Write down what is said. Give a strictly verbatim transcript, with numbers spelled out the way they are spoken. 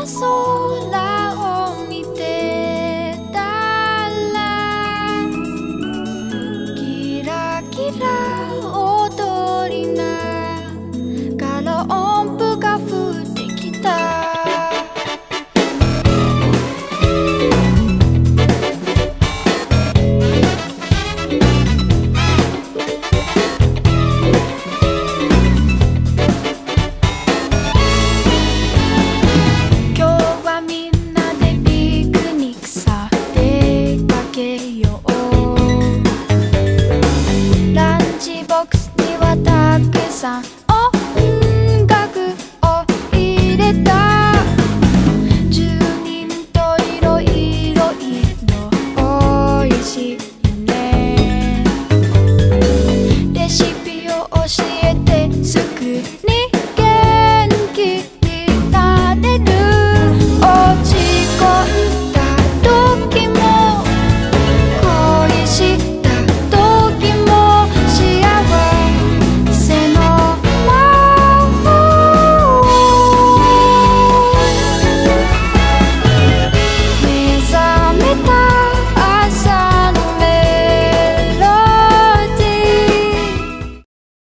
空を見てたらキラキラ踊りながら音符が降ってきた。ランチボックスにはたくさん音楽を入れた。じゅうにんといろいろいのおいしいね。レシピを教えて作る